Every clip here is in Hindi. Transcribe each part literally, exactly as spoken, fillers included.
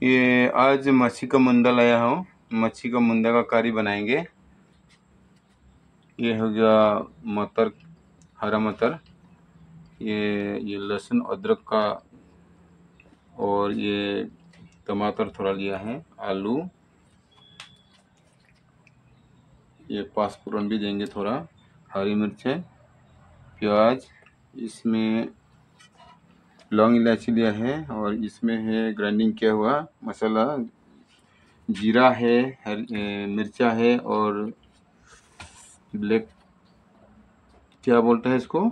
ये आज मच्छी का मुंदा लाया हूँ। मच्छी का मुंदा का करी बनाएंगे। ये हो गया मटर, हरा मटर, ये ये लहसुन अदरक का, और ये टमाटर थोड़ा लिया है, आलू, ये पाँचफोरन भी देंगे थोड़ा, हरी मिर्च है, प्याज, इसमें लौंग इलायची लिया है, और इसमें है ग्राइंडिंग किया हुआ मसाला, जीरा है, मिर्चा है, और ब्लैक क्या बोलते हैं इसको,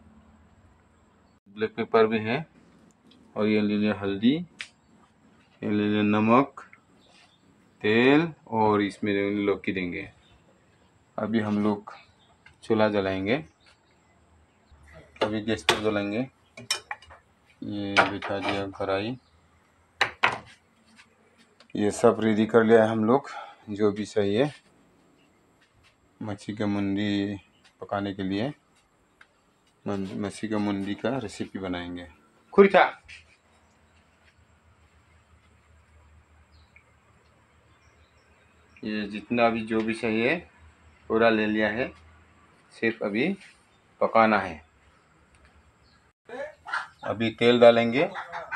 ब्लैक पेपर भी है, और ये ले लिया हल्दी, ये ले लिया नमक, तेल, और इसमें लौकी देंगे। अभी हम लोग चूल्हा जलाएंगे। अभी गैस पर जलाएंगे। ये बिठा दिया कढ़ाई। ये सब रेडी कर लिया है हम लोग, जो भी चाहिए मच्छी का मुंडी पकाने के लिए। मच्छी का मुंडी का रेसिपी बनाएंगे। खुरचा ये जितना भी जो भी चाहिए पूरा ले लिया है, सिर्फ अभी पकाना है। अभी तेल डालेंगे।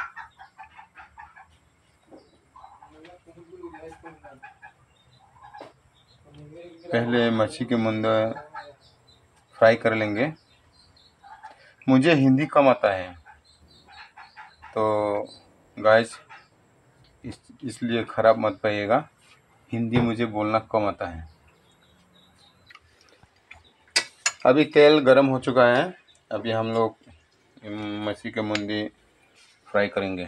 पहले मच्छी के मुंडा फ्राई कर लेंगे। मुझे हिंदी कम आता है तो गाइस इस इसलिए ख़राब मत पाइएगा, हिंदी मुझे बोलना कम आता है। अभी तेल गरम हो चुका है। अभी हम लोग मच्छी के मुंडी फ्राई करेंगे।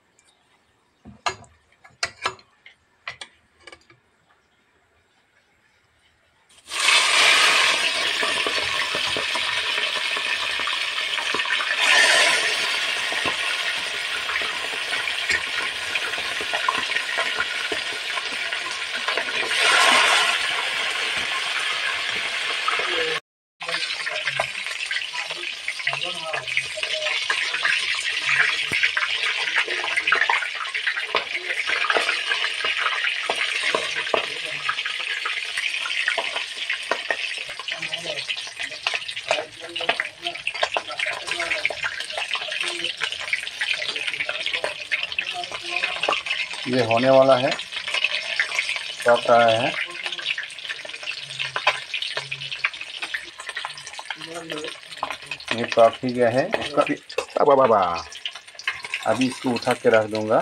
ये होने वाला है, पक रहा है। ये पक ही गया है इसका भी। बाबा बाबा अभी इसको उठा के रख दूंगा।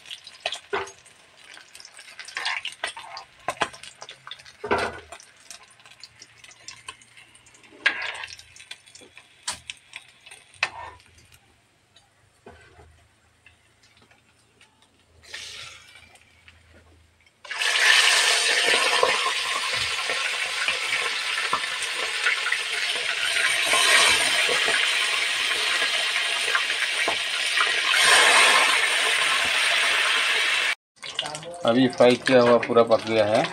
अभी फ्राई किया हुआ पूरा पक गया है।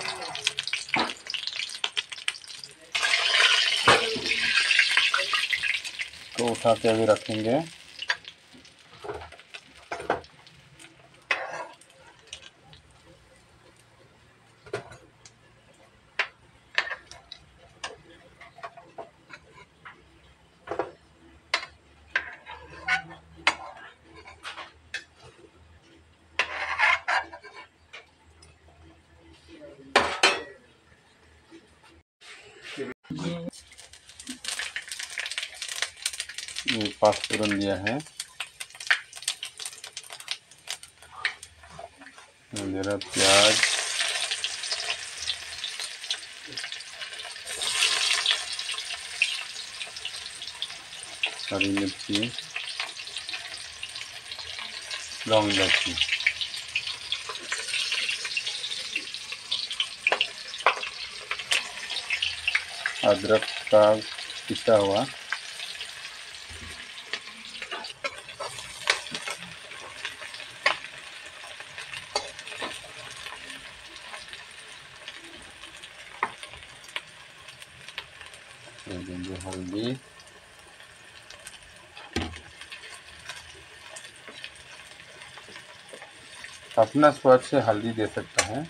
तो उठा के अभी रखेंगे। ये पाँचफोरन दिया है, मेरा प्याज, हरी मिर्ची, लौंग इलायची, अदरक का पिसा हुआ, देंगे हल्दी, अपना स्वाद से हल्दी दे सकता है।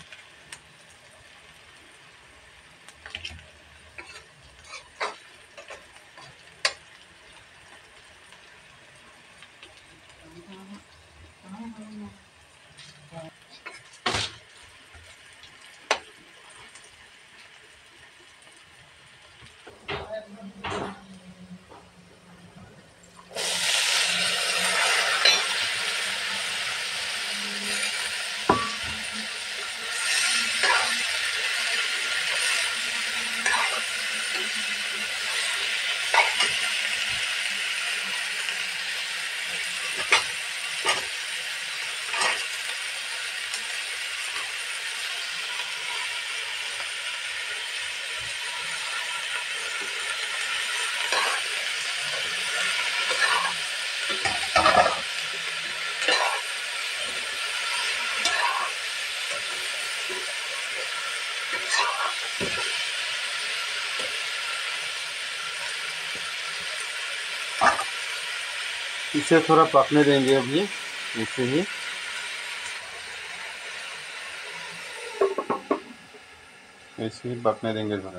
इसे थोड़ा पकने देंगे अभी ऐसे ही। ऐसे ही पकने देंगे थोड़ा।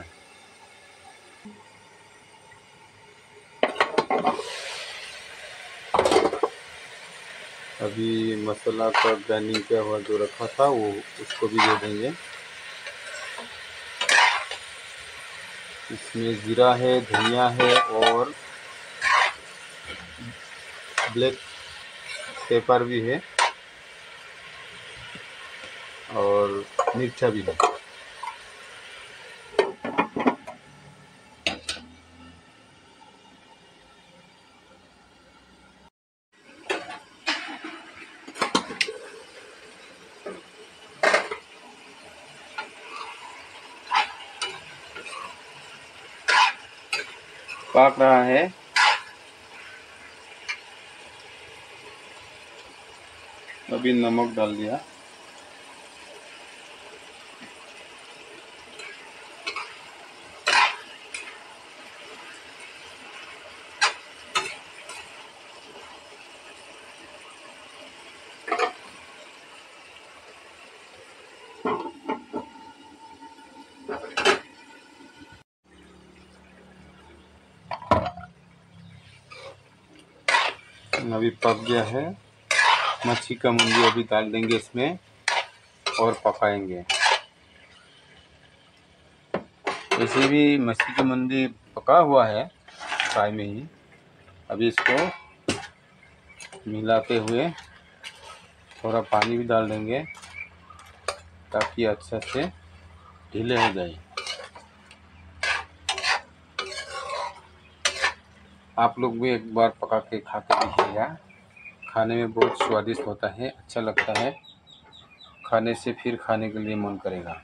अभी मसाला का ग्राइंडिंग किया हुआ जो रखा था वो उसको भी दे देंगे। इसमें जीरा है, धनिया है और ब्लैक पेपर भी है और मिर्चा भी है। पक रहा है। अभी नमक डाल दिया। अभी पक गया है। मच्छी का मुंडी अभी डाल देंगे इसमें और पकाएंगे। वैसे भी मच्छी का मुंडी पका हुआ है फ्राई में ही। अभी इसको मिलाते हुए थोड़ा पानी भी डाल देंगे ताकि अच्छा से ढीले हो जाए। आप लोग भी एक बार पका के खा के देखिएगा। खाने में बहुत स्वादिष्ट होता है, अच्छा लगता है। खाने से फिर खाने के लिए मन करेगा।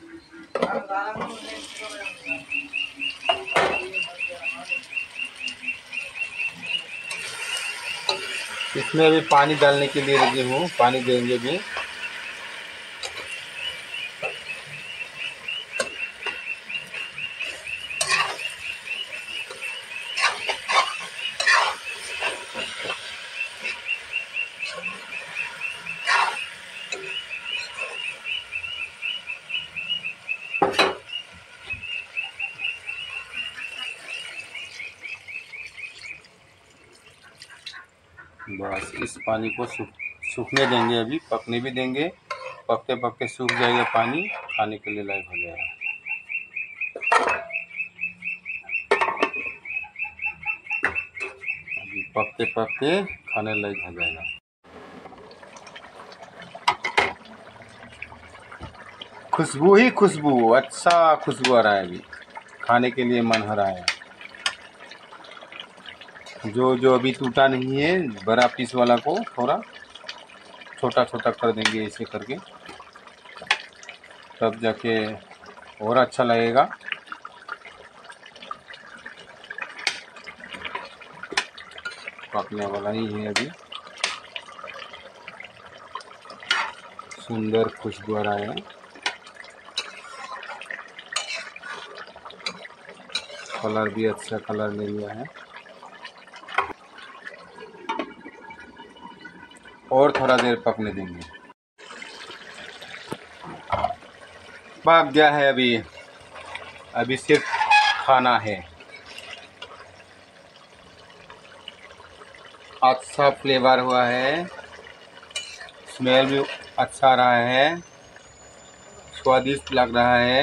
इसमें अभी पानी डालने के लिए लगी हूँ, पानी देंगे भी। बस इस पानी को सूख सूखने देंगे। अभी पकने भी देंगे। पकते पकते सूख जाएगा पानी, खाने के लिए लायक हो जाएगा। अभी पकते पकते खाने लायक हो जाएगा। खुशबू ही खुशबू, अच्छा खुशबू आ रहा है। अभी खाने के लिए मन हो रहा है। जो जो अभी टूटा नहीं है बड़ा पीस वाला को थोड़ा छोटा छोटा कर देंगे ऐसे करके, तब जाके और अच्छा लगेगा। पकने वाला ही है अभी। सुंदर खुशबू आ रहा है। कलर भी अच्छा कलर ले लिया है। और थोड़ा देर पकने देंगे। पक गया है। अभी अभी सिर्फ खाना है। अच्छा फ्लेवर हुआ है, स्मेल भी अच्छा आ रहा है, स्वादिष्ट लग रहा है।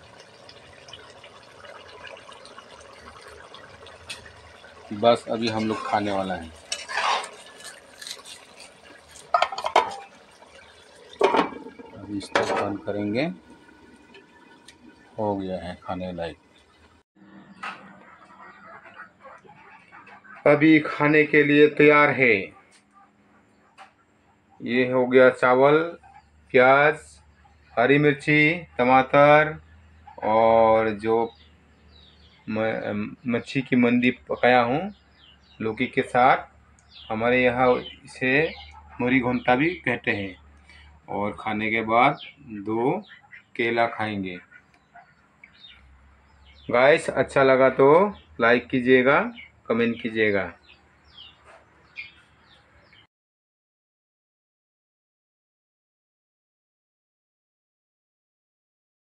बस अभी हम लोग खाने वाला है। अभी इसको बंद करेंगे। हो गया है खाने लायक। अभी खाने के लिए तैयार है। ये हो गया चावल, प्याज, हरी मिर्ची, टमाटर और जो मच्छी की मंडी पकाया हूँ लौकी के साथ। हमारे यहाँ इसे मुरी घोंटा भी कहते हैं। और खाने के बाद दो केला खाएंगे। गाइस अच्छा लगा तो लाइक कीजिएगा, कमेंट कीजिएगा।